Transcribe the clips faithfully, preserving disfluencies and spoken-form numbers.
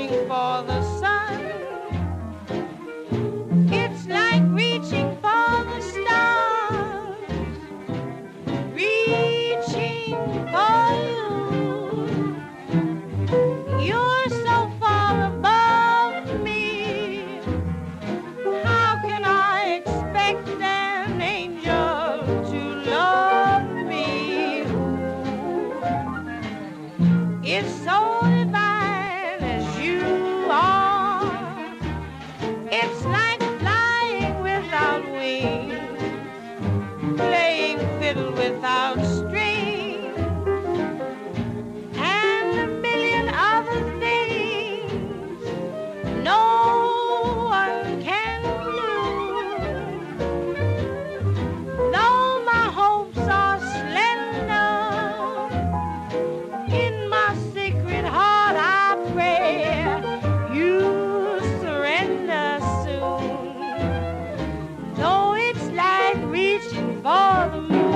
reaching for the sun. It's like reaching for the stars, reaching for you. You're so far above me. How can I expect an angel to love me? It's so divine as you are. It's like flying without wings, playing fiddle without strings, and a million other things no one can do. Though my hopes are slender, in my secret heart I pray you surrender soon. Though it's like reaching for the moon.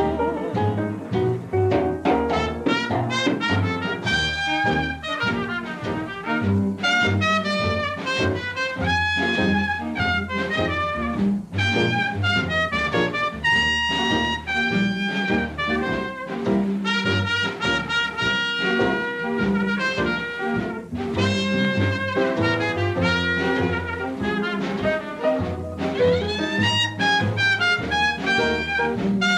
Thank you.